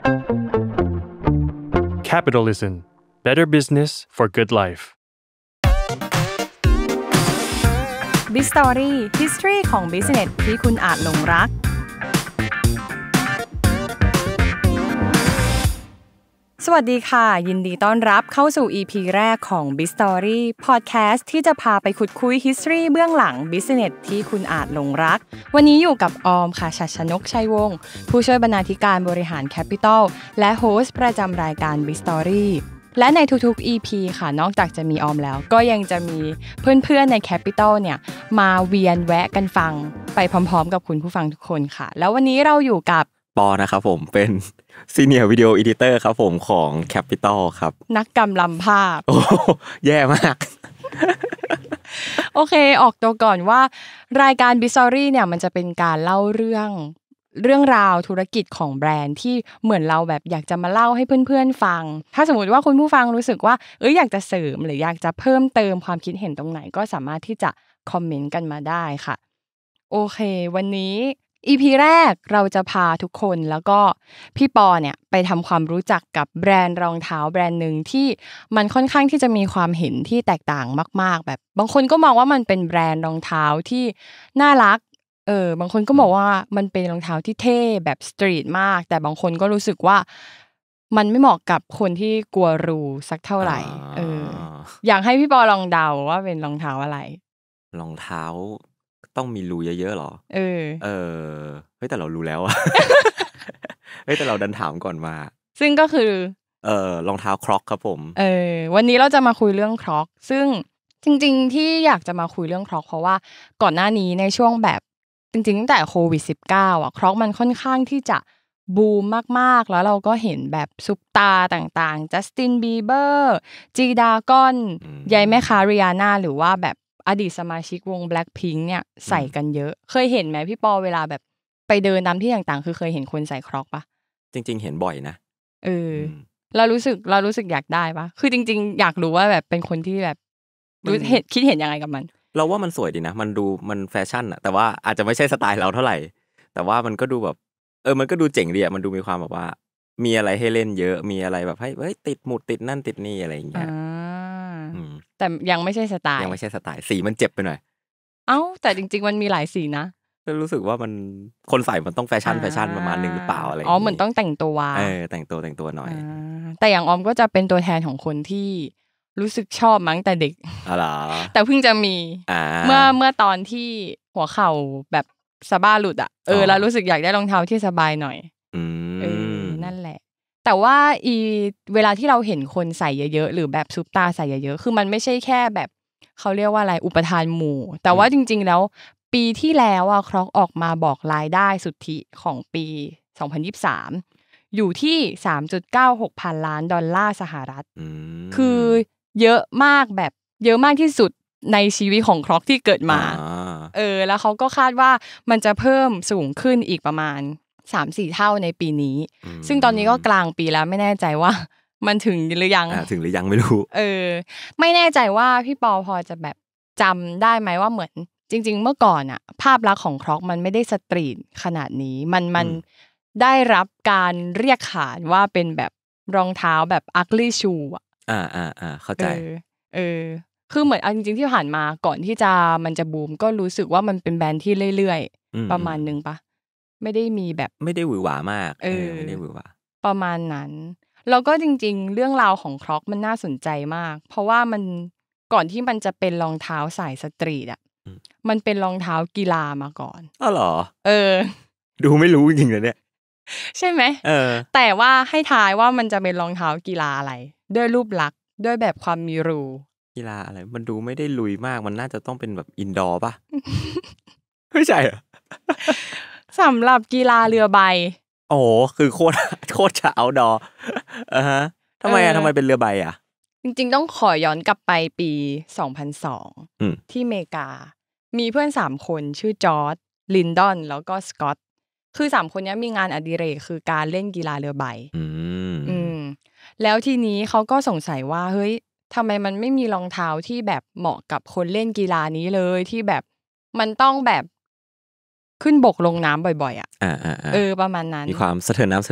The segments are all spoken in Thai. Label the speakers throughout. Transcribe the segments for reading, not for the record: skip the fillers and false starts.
Speaker 1: Capitalism. Better business for good life.
Speaker 2: Bizstory History ของ Business ที่คุณอาจหลงรักสวัสดีค่ะยินดีต้อนรับเข้าสู่ EP แรกของ Bizstory Podcast ที่จะพาไปขุดคุย History เบื้องหลัง Business ที่คุณอาจหลงรักวันนี้อยู่กับออมค่ะชัชนกชัยวงศ์ผู้ช่วยบรรณาธิการบริหาร Capital และโฮสต์ประจำรายการ Bizstory และในทุกๆ EP ค่ะนอกจากจะมีออมแล้วก็ยังจะมีเพื่อนๆใน Capital เนี่ยมาเวียนแวะกันฟังไปพร้อมๆกับคุณผู้ฟังทุกคนค่ะแล้ววันนี้เราอยู่กับ
Speaker 3: ปอนะครับผมเป็นSenior Video Editor ครับผมของ Capital ครับ
Speaker 2: นักกำลำภาพ
Speaker 3: โอ้แย่มาก
Speaker 2: โอเคออกตัวก่อนว่ารายการ Bizstory เนี่ยมันจะเป็นการเล่าเรื่องราวธุรกิจของแบรนด์ที่เหมือนเราแบบอยากจะมาเล่าให้เพื่อนๆฟังถ้าสมมุติว่าคุณผู้ฟังรู้สึกว่าอยากจะเสริมหรืออยากจะเพิ่มเติมความคิดเห็นตรงไหนก็สามารถที่จะคอมเมนต์กันมาได้ค่ะโอเควันนี้EP แรกเราจะพาทุกคนแล้วก็พี่ปอเนี่ยไปทำความรู้จักกับแบรนด์รองเท้าแบรนด์หนึ่งที่มันค่อนข้างที่จะมีความเห็นที่แตกต่างมากๆแบบบางคนก็มองว่ามันเป็นแบรนด์รองเท้าที่น่ารักบางคนก็บอกว่ามันเป็นรองเท้าที่เท่แบบสตรีทมากแต่บางคนก็รู้สึกว่ามันไม่เหมาะกับคนที่กลัวรูสักเท่าไหร่อยากให้พี่ปอลองเดาว่าเป็นรองเท้าอะไร
Speaker 3: รองเท้าต้องมีรูเยอะๆหรอเฮ้ยแต่เรารู้แล้วอะ เฮ้ยแต่เราดันถามก่อนมา
Speaker 2: ซึ่งก็คือ
Speaker 3: รองเท้าคร็อกครับผม
Speaker 2: วันนี้เราจะมาคุยเรื่องคร็อกซึ่งจริงๆที่อยากจะมาคุยเรื่องคร็อกเพราะว่าก่อนหน้านี้ในช่วงแบบจริงๆตั้งแต่โควิด-19 อ่ะคร็อกมันค่อนข้างที่จะบูมมากๆแล้วเราก็เห็นแบบซุปตาร์ต่างๆจัสตินบีเบอร์จีดากอนยายแม่ค้าริอาน่าหรือว่าแบบอดีตสมาชิกวง Blackpink เนี่ยใส่กันเยอะเคยเห็นไหมพี่ปอเวลาแบบไปเดินตามที่ต่างๆคือเคยเห็นคนใส่คร็อกปะ
Speaker 3: จริงๆเห็นบ่อยนะ
Speaker 2: เรารู้สึกอยากได้ปะคือจริงๆอยากรู้ว่าแบบเป็นคนที่แบบคิดเห็นยังไงกับมัน
Speaker 3: เราว่ามันสวยดีนะมันแฟชั่นอะแต่ว่าอาจจะไม่ใช่สไตล์เราเท่าไหร่แต่ว่ามันก็ดูแบบมันก็ดูเจ๋งดีอะมันดูมีความแบบว่ามีอะไรให้เล่นเยอะมีอะไรแบบให้ติดหมุดติดนั่นติดนี่อะไรอย่างเงี้ย
Speaker 2: แต่ยังไม่ใช่สไตล์
Speaker 3: ยังไม่ใช่สไตล์สีมันเจ็บไปหน่อย
Speaker 2: แต่จริงๆมันมีหลายสีนะ
Speaker 3: รู้สึกว่ามันคนใส่มันต้องแฟชั่นประมาณนึงหรือเปล่าอะไร
Speaker 2: เหมือนต้องแต่งตัว
Speaker 3: แต่งตัวหน่อย
Speaker 2: แต่อย่างออมก็จะเป็นตัวแทนของคนที่รู้สึกชอบมั้งแต่เด็กแต่เพิ่งจะมีเมื่อตอนที่หัวเข่าแบบสะบ้าหลุดแล้วรู้สึกอยากได้รองเท้าที่สบายหน่อยนั่นแหละแต่ว่าเวลาที่เราเห็นคนใส่เยอะๆหรือแบบซุปตาใส่เยอะๆคือมันไม่ใช่แค่แบบเขาเรียกว่าอะไรอุปทานหมู่แต่ว่าจริงๆแล้วปีที่แล้วคร็อกออกมาบอกรายได้สุทธิของปี2023อยู่ที่ 3.96 พันล้านดอลลาร์สหรัฐคือเยอะมากแบบเยอะมากที่สุดในชีวิตของคร็อกที่เกิดมาแล้วเขาก็คาดว่ามันจะเพิ่มสูงขึ้นอีกประมาณ 3-4 เท่าในปีนี้ซึ่งตอนนี้ก็กลางปีแล้วไม่แน่ใจว่ามันถึงหรือยัง
Speaker 3: ถึงหรือยังไม่รู้
Speaker 2: ไม่แน่ใจว่าพี่ปอพอจะแบบจำได้ไหมว่าเหมือนจริงๆเมื่อก่อนภาพลักษณ์ของคร็อกมันไม่ได้สตรีทขนาดนี้มันได้รับการเรียกขานว่าเป็นแบบรองเท้าแบบ ugly shoe
Speaker 3: เข้าใจ
Speaker 2: คือเหมือนจริงๆที่ผ่านมาก่อนที่มันจะบูมก็รู้สึกว่ามันเป็นแบรนด์ที่เรื่อยๆประมาณนึงปะไม่ได้มีแบบ
Speaker 3: ไม่ได้หวือหวามากไม่ได้หวือหวา
Speaker 2: ประมาณนั้นแล้วก็จริงๆเรื่องราวของคร็อกมันน่าสนใจมากเพราะว่ามันก่อนที่มันจะเป็นรองเท้าสายสตรีทมันเป็นรองเท้ากีฬามาก่อน
Speaker 3: เหรอดูไม่รู้จริงๆเลยเนี่ย
Speaker 2: ใช่ไหมแต่ว่าให้ทายว่ามันจะเป็นรองเท้ากีฬาอะไรด้วยรูปลักษณ์ด้วยแบบความมีรู
Speaker 3: กีฬาอะไรมันดูไม่ได้ลุยมากมันน่าจะต้องเป็นแบบอินดอร์ป่ะ ไม่ใช่เหรอ
Speaker 2: สำหรับกีฬาเรือใบ
Speaker 3: โอ้คือโคตรจะเอาดอทำไมเป็นเรือใบ
Speaker 2: จริงๆต้องขอย้อนกลับไปปี2002ที่อเมริกามีเพื่อน3คนชื่อจอร์จลินดอนแล้วก็สกอตคือ3คนนี้มีงานอดิเรกคือการเล่นกีฬาเรือใบแล้วทีนี้เขาก็สงสัยว่าเฮ้ยทำไมมันไม่มีรองเท้าที่แบบเหมาะกับคนเล่นกีฬานี้เลยที่แบบมันต้องแบบขึ้นบกลงน้ำบ่อยๆประมาณนั้น
Speaker 3: มีความสะเทินน้ำสะเทินบก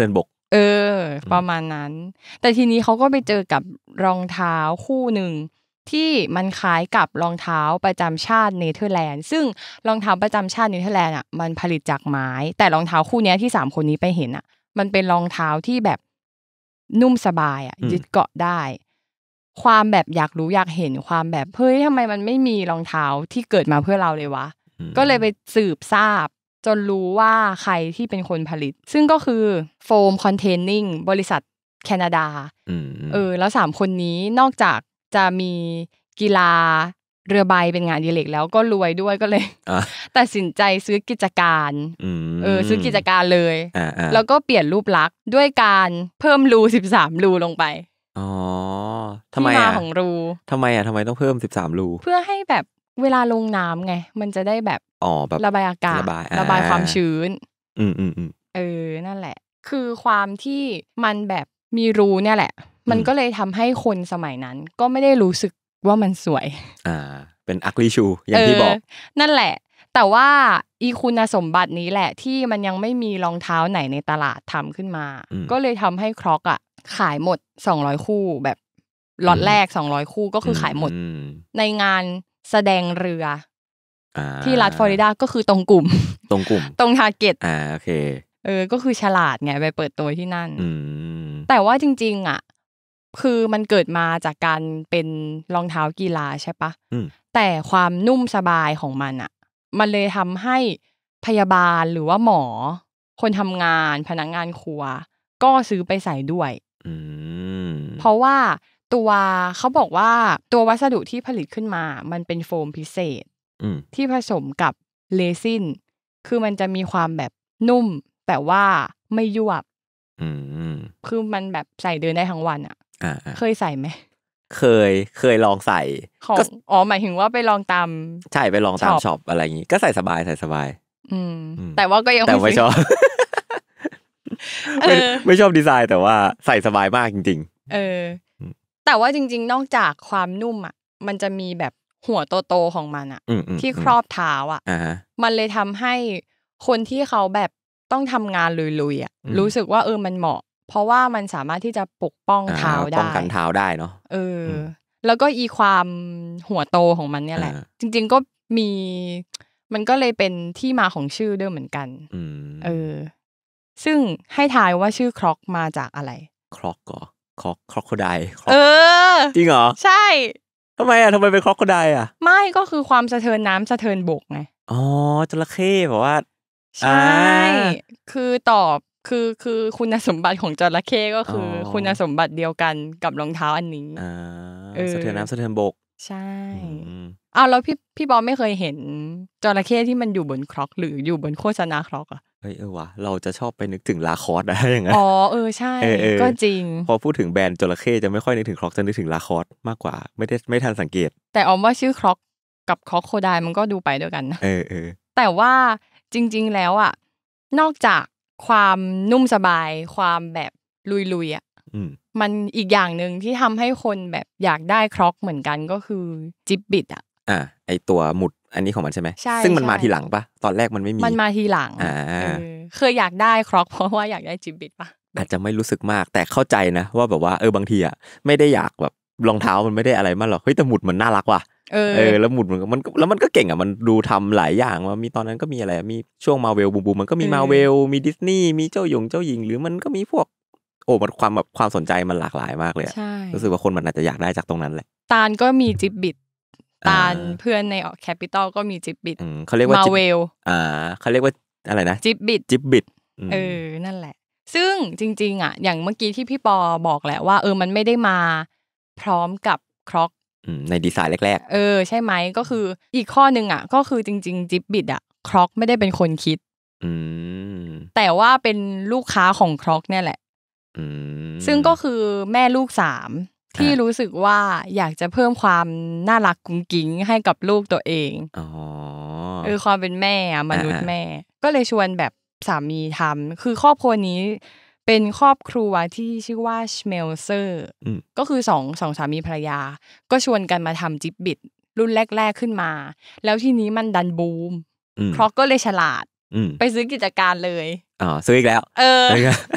Speaker 2: ประมาณนั้นแต่ทีนี้เขาก็ไปเจอกับรองเท้าคู่หนึ่งที่มันคล้ายกับรองเท้าประจำชาติเนเธอร์แลนด์ซึ่งรองเท้าประจำชาติเนเธอร์แลนด์อ่ะมันผลิตจากไม้แต่รองเท้าคู่นี้ที่3คนนี้ไปเห็นอ่ะมันเป็นรองเท้าที่แบบนุ่มสบายอ่ะยึดเกาะได้ความแบบอยากรู้อยากเห็นความแบบเฮ้ยทำไมมันไม่มีรองเท้าที่เกิดมาเพื่อเราเลยวะก็เลยไปสืบทราบจนรู้ว่าใครที่เป็นคนผลิตซึ่งก็คือโฟมคอนเทนนิ่งบริษัทแคนาดาแล้ว3คนนี้นอกจากจะมีกีฬาเรือใบเป็นงานอดิเรกแล้วก็รวยด้วยก็เลยตัดสินใจซื้อกิจการซื้อกิจการเลยแล้วก็เปลี่ยนรูปลักษณ์ด้วยการเพิ่มรู13รูลงไป
Speaker 3: ทำไมอ่ะของ
Speaker 2: รู
Speaker 3: ทำไมต้องเพิ่ม13รู
Speaker 2: เพื่อให้แบบเวลาลงน้ำไงมันจะได้แบบ
Speaker 3: แบบ
Speaker 2: ระบายอากาศระบายความชื้นนั่นแหละคือความที่มันแบบมีรูเนี่ยแหละมันก็เลยทำให้คนสมัยนั้นก็ไม่ได้รู้สึกว่ามันสวย
Speaker 3: เป็นอักลีชูอย่างที่บอก
Speaker 2: นั่นแหละแต่ว่าอีคุณสมบัตินี้แหละที่มันยังไม่มีรองเท้าไหนในตลาดทำขึ้นมาก็เลยทำให้คร็อกอ่ะขายหมด200คู่แบบล็อตแรก200คู่ก็คือขายหมดในงานแสดงเรือที่รัฐฟลอริดาก็คือตรงกลุ่มตรงทาร์เก็ต
Speaker 3: โอเค
Speaker 2: ก็คือฉลาดไงไปเปิดตัวที่นั่นแต่ว่าจริงๆอ่ะคือมันเกิดมาจากการเป็นรองเท้ากีฬาใช่ปะแต่ความนุ่มสบายของมันอ่ะมันเลยทำให้พยาบาลหรือว่าหมอคนทำงานพนักงานครัวก็ซื้อไปใส่ด้วยเพราะว่าตัวเขาบอกว่าตัววัสดุที่ผลิตขึ้นมามันเป็นโฟมพิเศษที่ผสมกับเรซินคือมันจะมีความแบบนุ่มแต่ว่าไม่ยวบคือมันแบบใส่เดินได้ทั้งวันอ่ะเคยใส่ไหม
Speaker 3: เคยลองใส่
Speaker 2: ก็หมายถึงว่าไปลองตาม
Speaker 3: ใช่ไปลองตามช็อปอะไรอย่างงี้ก็ใส่สบาย
Speaker 2: แต่ว่าก็ยัง
Speaker 3: ไม่ชอบไม่ชอบดีไซน์แต่ว่าใส่สบายมากจริง
Speaker 2: ๆแต่ว่าจริงๆนอกจากความนุ่มอ่ะมันจะมีแบบหัวโตๆของมันอ่ะที่ครอบเท้าอ่ะมันเลยทำให้คนที่เขาแบบต้องทำงานลุยๆอ่ะรู้สึกว่ามันเหมาะเพราะว่ามันสามารถที่จะปกป้องเท้าได้
Speaker 3: ป้องกันเท้าได้เนาะ
Speaker 2: แล้วก็อีความหัวโตของมันเนี่ยแหละจริงๆก็มีมันก็เลยเป็นที่มาของชื่อด้วยเหมือนกันซึ่งให้ทายว่าชื่อคร็อกมาจากอะไร
Speaker 3: คร็อกเหรอคร็อกโคไดจริงเหรอ
Speaker 2: ใช่
Speaker 3: ทำไมเป็นคร็อกโคได
Speaker 2: ไม่ก็คือความสะเทินน้ำสะเทินบกไง
Speaker 3: จระเข้แบบว่า
Speaker 2: ใช่คือตอบคือคุณสมบัติของจระเข้ก็คือคุณสมบัติเดียวกันกับรองเท้าอันนี้
Speaker 3: สะเทินน้ำสะเทินบก
Speaker 2: ใช่แล้วพี่บอลไม่เคยเห็นจระเข้ที่มันอยู่บนคร็อกหรืออยู่บนโฆษณาคร็อก
Speaker 3: ว่ะเราจะชอบไปนึกถึงลาคอสได้ยังไง
Speaker 2: ใช่ก็จริง
Speaker 3: พอพูดถึงแบรนด์จระเข้จะไม่ค่อยนึกถึงคร็อกจะนึกถึงลาคอสมากกว่าไม่ทันสังเกต
Speaker 2: แต่ว่าชื่อคร็อกกับคร็อกโคไดมันก็ดูไปด้วยกันนะแต่ว่าจริงๆแล้วอ่ะนอกจากความนุ่มสบายความแบบลุยๆอ่ะมันอีกอย่างนึงที่ทำให้คนแบบอยากได้คร็อกเหมือนกันก็คือจิบบิด
Speaker 3: ไอตัวหมุดอันนี้ของมันใช่ไหมซึ่งมันมาทีหลังปะตอนแรกมันไม่มี
Speaker 2: มันมาทีหลังเคยอยากได้คร็อกเพราะว่าอยากได้จิบบิดปะ
Speaker 3: อาจจะไม่รู้สึกมากแต่เข้าใจนะว่าแบบว่าบางทีอ่ะไม่ได้อยากแบบรองเท้ามันไม่ได้อะไรมากหรอกเฮ้ยแต่หมุดมันน่ารักว่ะแล้วหมุดมันก็เก่งอ่ะมันดูทำหลายอย่างว่ามีตอนนั้นก็มีอะไรมีช่วงมาเวลบูมมันก็มีมาเวลมีดิสนีย์มีเจ้าหญิงหรือมันก็มีพวกมันความสนใจมันหลากหลายมากเลยรู้สึกว่าคนมันอาจจะอยากได้จากตรงนั้นแหละ
Speaker 2: ตาลก็มีจิบบิดตาลเพื่อนในแคปิตอลก็มีจิบบิด
Speaker 3: เขาเรียกว่า
Speaker 2: มาเวล
Speaker 3: เขาเรียกว่าอะไรนะ
Speaker 2: จิบ
Speaker 3: บิด
Speaker 2: นั่นแหละซึ่งจริงๆอ่ะอย่างเมื่อกี้ที่พี่ปอบอกแหละว่ามันไม่ได้มาพร้อมกับคร็อก
Speaker 3: ในดีไซน์แรก
Speaker 2: ๆใช่ไหมก็คืออีกข้อนึงอ่ะก็คือจริงๆจิบบิดอ่ะคร็อกไม่ได้เป็นคนคิดแต่ว่าเป็นลูกค้าของคร็อกเนี่ยแหละซึ่งก็คือแม่ลูก3ที่รู้สึกว่าอยากจะเพิ่มความน่ารักกุ้งกิ้งให้กับลูกตัวเองความเป็นแม่มนุษย์แม่ก็เลยชวนแบบสามีทำคือครอบครัวนี้เป็นครอบครัวที่ชื่อว่าชเมลเซอร์ก็คือสองสามีภรรยาก็ชวนกันมาทำจิบบิดรุ่นแรกๆขึ้นมาแล้วทีนี้มันดันบูมคร็อกก็เลยฉลาดไปซื้อกิจการเลย
Speaker 3: ซื้ออีกแล้ว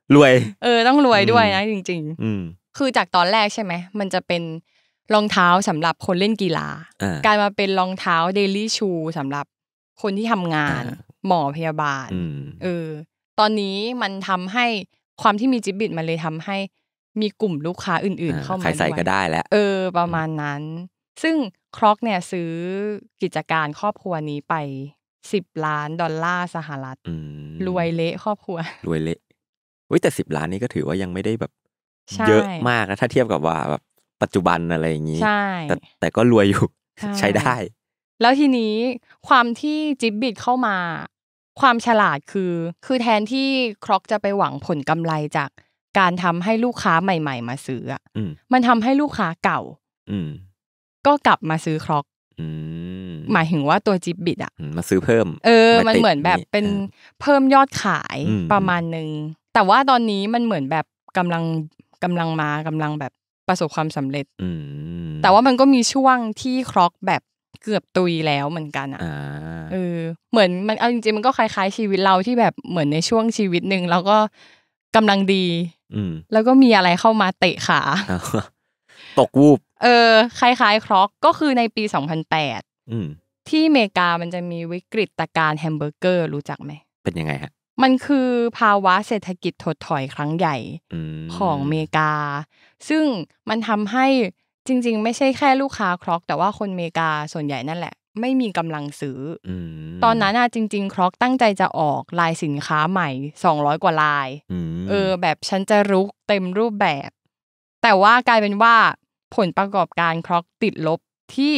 Speaker 3: รวย
Speaker 2: ต้องรวยด้วยนะจริงๆคือจากตอนแรกใช่ไหมมันจะเป็นรองเท้าสำหรับคนเล่นกีฬากลายมาเป็นรองเท้าเดลี่ชูสำหรับคนที่ทำงานหมอพยาบาลตอนนี้มันทำให้ความที่มีจิบบิตมันเลยทำให้มีกลุ่มลูกค้าอื่นๆเข้ามาด้วย
Speaker 3: ใส่ก็ได้แล้ว
Speaker 2: ประมาณนั้นซึ่งคร็อกเนี่ยซื้อกิจการครอบครัวนี้ไป$10 ล้านสหรัฐรวยเละครอบครัว
Speaker 3: รวยเละแต่10 ล้านนี่ก็ถือว่ายังไม่ได้แบบเยอะมากนะถ้าเทียบกับว่าแบบปัจจุบันอะไรอย่างงี้แต่ก็รวยอยู่ใช้ได้
Speaker 2: แล้วทีนี้ความที่จิบบิตเข้ามาความฉลาดคือแทนที่คร็อกจะไปหวังผลกำไรจากการทำให้ลูกค้าใหม่ๆมาซื้อมันทำให้ลูกค้าเก่าก็กลับมาซื้อคร็อกหมายถึงว่าตัวจิบบิต
Speaker 3: มาซื้อเพิ่ม
Speaker 2: มันเหมือนแบบเป็นเพิ่มยอดขายประมาณนึงแต่ว่าตอนนี้มันเหมือนแบบกำลังแบบประสบความสำเร็จแต่ว่ามันก็มีช่วงที่คร็อกแบบเกือบตุยแล้วเหมือนกันเหมือนมันเอาจริงๆมันก็คล้ายๆชีวิตเราที่แบบเหมือนในช่วงชีวิตนึงแล้วก็กำลังดีแล้วก็มีอะไรเข้ามาเตะขา
Speaker 3: ตกวูบ
Speaker 2: คล้ายๆคร็อกก็คือในปี2008ที่อเมริกามันจะมีวิกฤตการณ์แฮมเบอร์เกอร์รู้จักไหม
Speaker 3: เป็นยังไงฮะ
Speaker 2: มันคือภาวะเศรษฐกิจถดถอยครั้งใหญ่ของอเมริกาซึ่งมันทำให้จริงๆไม่ใช่แค่ลูกค้าคร็อกแต่ว่าคนอเมริกาส่วนใหญ่นั่นแหละไม่มีกำลังซื้อตอนนั้นจริงๆคร็อกตั้งใจจะออกลายสินค้าใหม่200 กว่าลายแบบฉันจะรุกเต็มรูปแบบแต่ว่ากลายเป็นว่าผลประกอบการคร็อกติดลบที่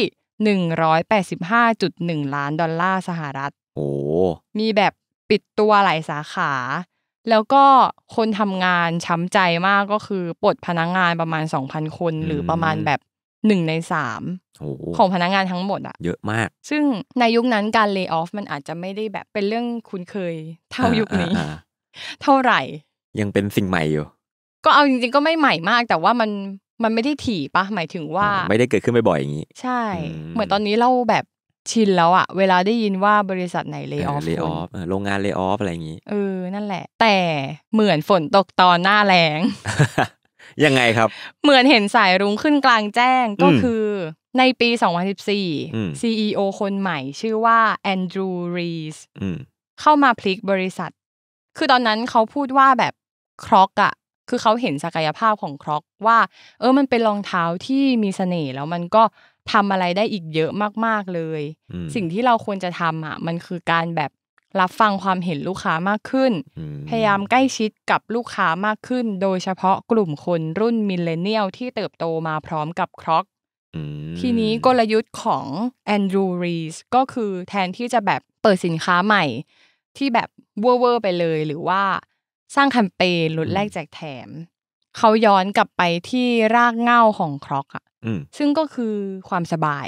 Speaker 2: $185.1 ล้านสหรัฐมีแบบปิดตัวหลายสาขาแล้วก็คนทำงานช้ำใจมากก็คือปลดพนักงานประมาณ 2,000 คนหรือประมาณแบบ1 ใน 3ของพนักงานทั้งหมด
Speaker 3: เยอะมาก
Speaker 2: ซึ่งในยุคนั้นการเลย์ออฟมันอาจจะไม่ได้แบบเป็นเรื่องคุ้นเคยเท่ายุคนี้เท่าไหร่
Speaker 3: ยังเป็นสิ่งใหม่อยู่
Speaker 2: ก็เอาจริงๆก็ไม่ใหม่มากแต่ว่ามันไม่ได้ถี่ปะหมายถึงว่า
Speaker 3: ไม่ได้เกิดขึ้นบ่อยๆอย่างนี้
Speaker 2: ใช่เหมือนตอนนี้เราแบบชินแล้วเวลาได้ยินว่าบริษัทไหนเลย์ออฟ
Speaker 3: โรงงานเลย์ออฟอะไรอย่างนี้
Speaker 2: นั่นแหละแต่เหมือนฝนตกตอนหน้าแล้ง
Speaker 3: ยังไงครับ
Speaker 2: เหมือนเห็นสายรุ้งขึ้นกลางแจ้งก็คือในปี2014 CEO คนใหม่ชื่อว่าแอนดรูว์รีสเข้ามาพลิกบริษัทคือตอนนั้นเขาพูดว่าแบบคร็อกคือเขาเห็นศักยภาพของคร็อกว่ามันเป็นรองเท้าที่มีเสน่ห์แล้วมันก็ทำอะไรได้อีกเยอะมากๆเลยสิ่งที่เราควรจะทำมันคือการแบบรับฟังความเห็นลูกค้ามากขึ้นพยายามใกล้ชิดกับลูกค้ามากขึ้นโดยเฉพาะกลุ่มคนรุ่นมิลเลนเนียลที่เติบโตมาพร้อมกับคร็อกทีนี้กลยุทธ์ของแอนดรูว์รีสก็คือแทนที่จะแบบเปิดสินค้าใหม่ที่แบบเวอร์ไปเลยหรือว่าสร้างแคมเปญลดแลกแจกแถมเขาย้อนกลับไปที่รากเหง้าของคร็อกซึ่งก็คือความสบาย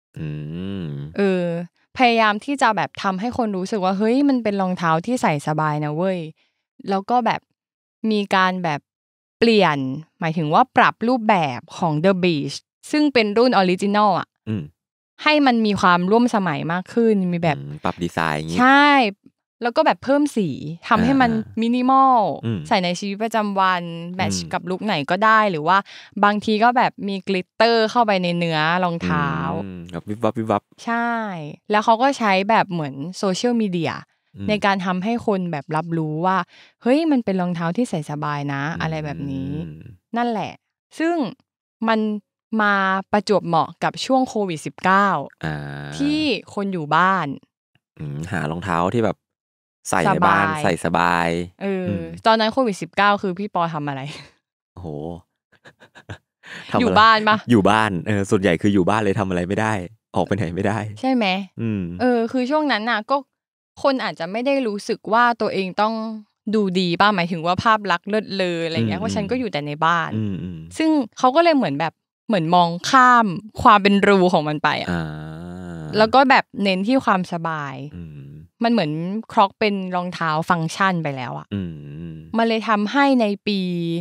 Speaker 2: พยายามที่จะแบบทำให้คนรู้สึกว่าเฮ้ยมันเป็นรองเท้าที่ใส่สบายนะเว้ยแล้วก็แบบมีการแบบเปลี่ยนหมายถึงว่าปรับรูปแบบของ The Beach ซึ่งเป็นรุ่นออริจินอลให้มันมีความร่วมสมัยมากขึ้นมีแบบ
Speaker 3: ปรับดีไซน์อย่างงี้
Speaker 2: ใช่แล้วก็แบบเพิ่มสีทำให้มันมินิมอลใส่ในชีวิตประจำวันแมทช์กับลุคไหนก็ได้หรือว่าบางทีก็แบบมีกลิตเตอร์เข้าไปในเนื้อรองเท้า
Speaker 3: แบบวิบวับวิบวับ
Speaker 2: ใช่แล้วเขาก็ใช้แบบเหมือนโซเชียลมีเดียในการทำให้คนแบบรับรู้ว่าเฮ้ยมันเป็นรองเท้าที่ใส่สบายนะอะไรแบบนี้นั่นแหละซึ่งมันมาประจวบเหมาะกับช่วงโควิด-19 ที่คนอยู่บ้าน
Speaker 3: หารองเท้าที่แบบใส่ในบ้านใส่สบาย
Speaker 2: ตอนนั้นโควิด-19 คือพี่ปอทำอะไร
Speaker 3: โอ้โห
Speaker 2: อยู่บ้านปะ
Speaker 3: อยู่บ้านส่วนใหญ่คืออยู่บ้านเลยทำอะไรไม่ได้ออกไปไหนไม่ได้
Speaker 2: ใช่ไหมคือช่วงนั้นน่ะก็คนอาจจะไม่ได้รู้สึกว่าตัวเองต้องดูดีป่ะหมายถึงว่าภาพลักษณ์เลิศเลออะไรเงี้ยเพราะฉันก็อยู่แต่ในบ้านซึ่งเขาก็เลยเหมือนมองข้ามความเป็นรูของมันไปแล้วก็แบบเน้นที่ความสบายมันเหมือนคร็อกเป็นรองเท้าฟังก์ชันไปแล้วมันเลยทำให้ในปี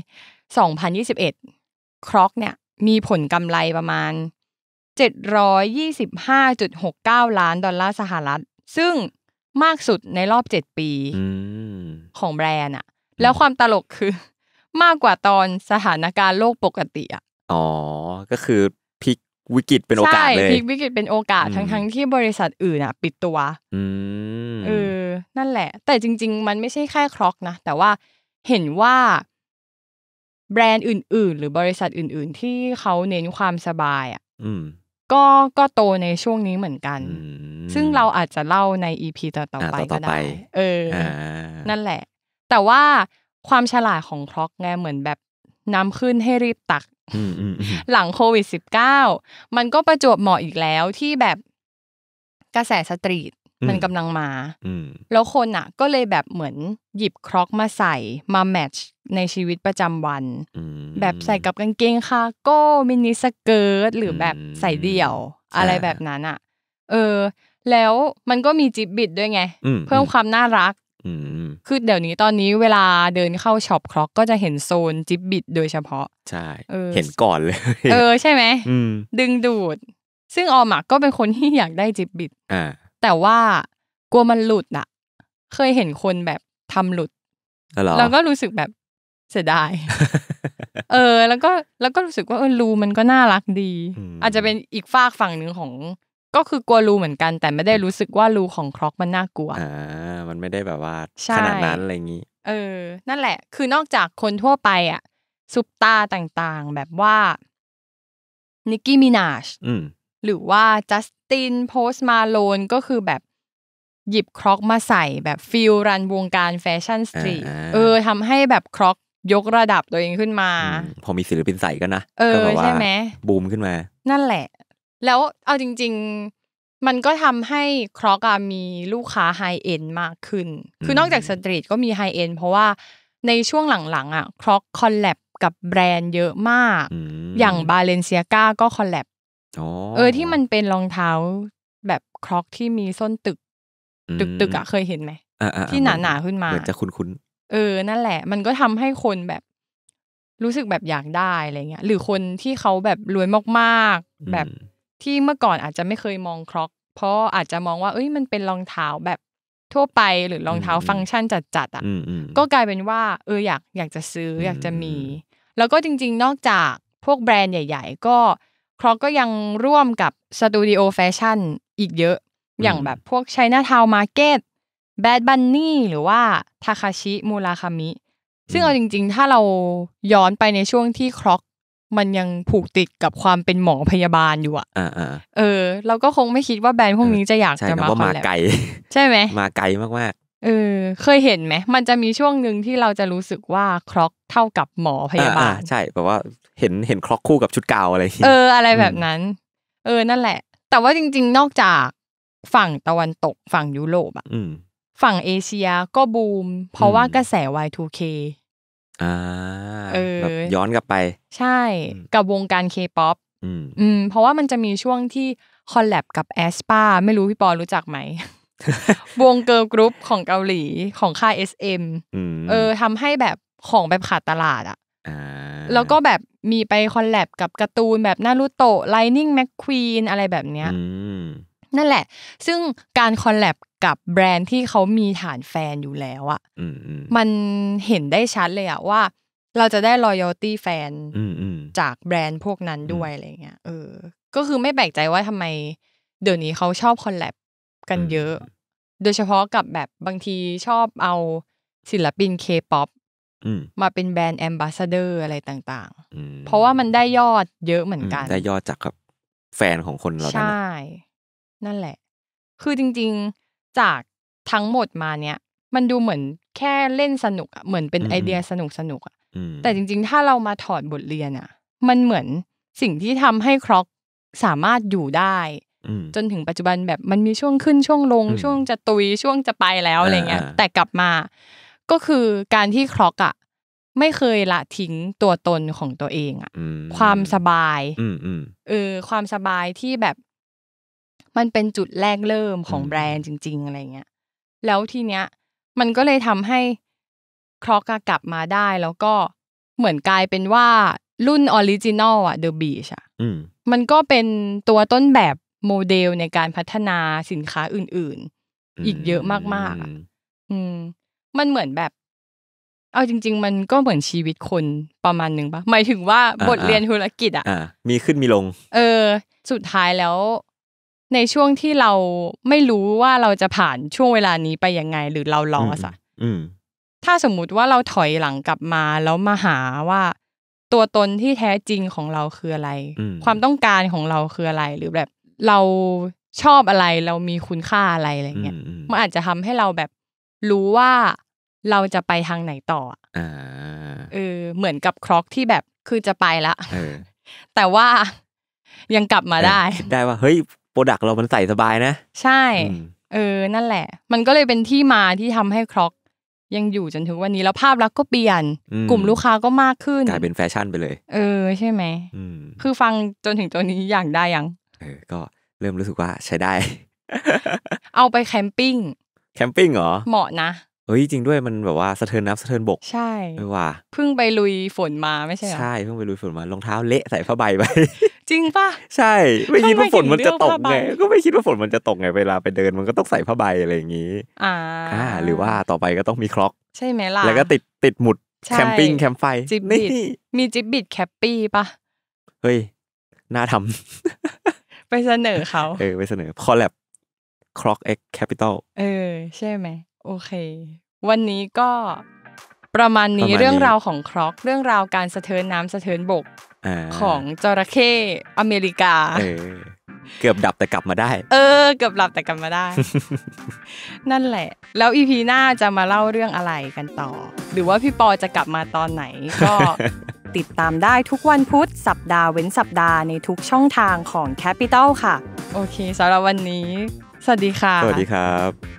Speaker 2: 2021คร็อกเนี่ยมีผลกำไรประมาณ$725.69 ล้านสหรัฐซึ่งมากสุดในรอบ7 ปีของแบรนด์แล้วความตลกคือมากกว่าตอนสถานการณ์โลกปกติอ่ะ
Speaker 3: อ๋อก็คือพลิกวิกฤตเป็นโอกาสเลย
Speaker 2: ใช่พลิกวิกฤตเป็นโอกาสทั้งที่บริษัทอื่นอ่ะปิดตัวนั่นแหละแต่จริงๆมันไม่ใช่แค่คร็อกนะแต่ว่าเห็นว่าแบรนด์อื่นๆหรือบริษัทอื่นๆที่เขาเน้นความสบายอ่ะก็โตในช่วงนี้เหมือนกันซึ่งเราอาจจะเล่าใน EP ต่อๆไปก็ได้นั่นแหละแต่ว่าความฉลาดของคร็อกไงเหมือนแบบน้ำขึ้นให้รีบตักหลังโควิด-19 มันก็ประจวบเหมาะอีกแล้วที่แบบกระแสสตรีทมันกำลังมาแล้วคนอ่ะก็เลยแบบเหมือนหยิบคร็อกมาใส่มาแมทช์ในชีวิตประจำวันแบบใส่กับกางเกงคาร์โก้มินิสเกิร์ตหรือแบบใส่เดี่ยวอะไรแบบนั้นอ่ะแล้วมันก็มีจิบบิดด้วยไงเพิ่มความน่ารักคือเดี๋ยวนี้ตอนนี้เวลาเดินเข้าช็อปคร็อกก็จะเห็นโซนจิบบิดโดยเฉพาะ
Speaker 3: ใช่เห็นก่อนเลย
Speaker 2: ใช่ไหมดึงดูดซึ่งออมก็เป็นคนที่อยากได้จิบบิดแต่ว่ากลัวมันหลุดอ่ะเคยเห็นคนแบบทำหลุดแล้วก็รู้สึกแบบเสียดายแล้วก็รู้สึกว่ารูมันก็น่ารักดีอาจจะเป็นอีกฝากฝั่งนึงของก็คือกลัวรูเหมือนกันแต่ไม่ได้รู้สึกว่ารูของคร็อกมันน่ากลัว
Speaker 3: มันไม่ได้แบบว่าขนาดนั้นอะไรอย่างงี้
Speaker 2: นั่นแหละคือนอกจากคนทั่วไปอ่ะซุปตาต่างๆแบบว่านิกกี้มินาชหรือว่าจัสตินโพสต์มาโลนก็คือแบบหยิบคร็อกมาใส่แบบฟีลรันวงการแฟชั่นสตรีททำให้แบบคร็อกยกระดับตัวเองขึ้นมา
Speaker 3: พอมีศิลปินใส่กันนะ
Speaker 2: ก็แบบว่า
Speaker 3: บูมขึ้นมา
Speaker 2: นั่นแหละแล้วเอาจริงๆมันก็ทำให้คร็อกมีลูกค้าไฮเอ็นด์มากขึ้นคือนอกจากสตรีทก็มีไฮเอ็นด์เพราะว่าในช่วงหลังๆคร็อกคอลแลบกับแบรนด์เยอะมากอย่างบาเลนเซียก้าก็คอลแลบที่มันเป็นรองเท้าแบบคร็อกที่มีส้นตึกเคยเห็นไหมที่หนาๆขึ้นมา
Speaker 3: เหมือนจะคุ้น
Speaker 2: นั่นแหละมันก็ทำให้คนแบบรู้สึกแบบอยากได้อะไรเงี้ยหรือคนที่เขาแบบรวยมากๆแบบที่เมื่อก่อนอาจจะไม่เคยมองคร็อกเพราะอาจจะมองว่ามันเป็นรองเท้าแบบทั่วไปหรือรองเท้าฟังก์ชันจัดๆอ่ะก็กลายเป็นว่าอยากจะซื้ออยากจะมีแล้วก็จริงๆนอกจากพวกแบรนด์ใหญ่ๆก็คร็อกก็ยังร่วมกับสตูดิโอแฟชั่นอีกเยอะอย่างแบบพวก Chinatown Market Bad Bunny หรือว่าทาคาชิมูราคามิซึ่งเอาจริงๆถ้าเราย้อนไปในช่วงที่คร็อกมันยังผูกติดกับความเป็นหมอพยาบาลอยู่เราก็คงไม่คิดว่าแบรนด์พวกนี้จะอยากจะมาคอลแลบใช่ไหม
Speaker 3: มาไกลมาก
Speaker 2: ๆเคยเห็นไหมมันจะมีช่วงนึงที่เราจะรู้สึกว่าคร็อกเท่ากับหมอพยาบาล
Speaker 3: ใช่แบบว่าเห็นคร็อกคู่กับชุดกาวอะไร
Speaker 2: อะไรแบบนั้นนั่นแหละแต่ว่าจริงๆนอกจากฝั่งตะวันตกฝั่งยุโรปฝั่งเอเชียก็บูมเพราะว่ากระแส Y2K
Speaker 3: แบบย้อนกลับไป
Speaker 2: ใช่กับวงการ K-pop เพราะว่ามันจะมีช่วงที่คอลแลบกับ aespa ไม่รู้พี่ปอรู้จักไหม วงเกิร์ลกรุ๊ปของเกาหลีของค่าย SM ทำให้แบบของแบบขาดตลาดแล้วก็แบบมีไปคอลแลบกับการ์ตูนแบบนารูโตะ Lightning McQueen อะไรแบบเนี้ยนั่นแหละซึ่งการคอลแลบกับแบรนด์ที่เขามีฐานแฟนอยู่แล้วมันเห็นได้ชัดเลยว่าเราจะได้ loyalty แฟนจากแบรนด์พวกนั้นด้วยอะไรเงี้ยก็คือไม่แปลกใจว่าทำไมเดี๋ยวนี้เขาชอบคอลแลบกันเยอะโดยเฉพาะกับแบบบางทีชอบเอาศิลปิน K-pop มาเป็นแบรนด์แอมบาสเดอร์อะไรต่างๆเพราะว่ามันได้ยอดเยอะเหมือนกัน
Speaker 3: ได้ยอดจากกับแฟนของคนเรา
Speaker 2: ใช่นั่นแหละคือจริงๆจากทั้งหมดมาเนี้ยมันดูเหมือนแค่เล่นสนุกเหมือนเป็นไอเดียสนุกแต่จริงๆถ้าเรามาถอดบทเรียนมันเหมือนสิ่งที่ทำให้คร็อกสามารถอยู่ได้จนถึงปัจจุบันแบบมันมีช่วงขึ้นช่วงลงช่วงจะตุยช่วงจะไปแล้วอะไรเงี้ยแต่กลับมาก็คือการที่คร็อกไม่เคยละทิ้งตัวตนของตัวเองความสบายความสบายที่แบบมันเป็นจุดแรกเริ่มของแบรนด์จริงๆอะไรเงี้ยแล้วทีเนี้ยมันก็เลยทำให้คร็อกกลับมาได้แล้วก็เหมือนกลายเป็นว่ารุ่นออริจินอลThe Beach มันก็เป็นตัวต้นแบบโมเดลในการพัฒนาสินค้าอื่นๆอีกเยอะมากๆมันเหมือนแบบเอาจริงๆมันก็เหมือนชีวิตคนประมาณนึงป่ะหมายถึงว่าบทเรียนธุรกิจอ่ะ
Speaker 3: มีขึ้นมีลง
Speaker 2: สุดท้ายแล้วในช่วงที่เราไม่รู้ว่าเราจะผ่านช่วงเวลานี้ไปยังไงหรือเราลอสอ่ะถ้าสมมุติว่าเราถอยหลังกลับมาแล้วมาหาว่าตัวตนที่แท้จริงของเราคืออะไรความต้องการของเราคืออะไรหรือแบบเราชอบอะไรเรามีคุณค่าอะไรเงี้ยมันอาจจะทำให้เราแบบรู้ว่าเราจะไปทางไหนต่อเหมือนกับคร็อกที่แบบคือจะไปละแต่ว่ายังกลับมาได้
Speaker 3: คิดได้ว่าเฮ้ยโปรดักต์เรามันใส่สบายนะ
Speaker 2: ใช่นั่นแหละมันก็เลยเป็นที่มาที่ทำให้คร็อกยังอยู่จนถึงวันนี้แล้วภาพลักษณ์ก็เปลี่ยนกลุ่มลูกค้าก็มากขึ้น
Speaker 3: กลายเป็นแฟชั่นไปเลย
Speaker 2: ใช่ไหมคือฟังจนถึงตัวนี้อยากได้ยัง
Speaker 3: ก็เริ่มรู้สึกว่าใช้ได้
Speaker 2: เอาไปแคมปิ้ง
Speaker 3: เหรอ
Speaker 2: เหมาะนะ
Speaker 3: เฮ้ยจริงด้วยมันแบบว่าสะเทินน้ำสะเทินบก
Speaker 2: ใช่
Speaker 3: ว่า
Speaker 2: เพิ่งไปลุยฝนมาไม่ใช่เหรอ
Speaker 3: ใช่เพิ่งไปลุยฝนมารองเท้าเละใส่ผ้าใบไป
Speaker 2: จริงป่ะ
Speaker 3: ใช่ไม่คิดว่าฝนมันจะตกไงก็ไม่คิดว่าฝนมันจะตกไงเวลาไปเดินมันก็ต้องใส่ผ้าใบอะไรอย่างงี้หรือว่าต่อไปก็ต้องมีคล็อก
Speaker 2: ใช่ไหมล่ะ
Speaker 3: แล้วก็ติดหมุดแคมปิ้งแคมป์ไฟ
Speaker 2: นี่มีจิ๊บบิดแคปปี้ป่ะ
Speaker 3: เฮ้ยน่าท
Speaker 2: ำไปเสนอเขา
Speaker 3: ไปเสนอคอลแลบคล็อกเอ็กแคปิตอล
Speaker 2: ใช่ไหมโอเควันนี้ก็ประมาณนี้เรื่องราวของคร็อกเรื่องราวการสะเทินน้ำสะเทินบกของจระเข้อเมริกา
Speaker 3: เกือบดับแต่กลับมาได้
Speaker 2: เกือบดับแต่กลับมาได้ นั่นแหละแล้ว EP หน้าจะมาเล่าเรื่องอะไรกันต่อหรือว่าพี่ปอจะกลับมาตอนไหนก็ติดตามได้ทุกวันพุธสัปดาห์เว้นสัปดาห์ในทุกช่องทางของ Capital ค่ะโอเคสำหรับวันนี้สวัสดีค่ะ
Speaker 3: สวัสดีครับ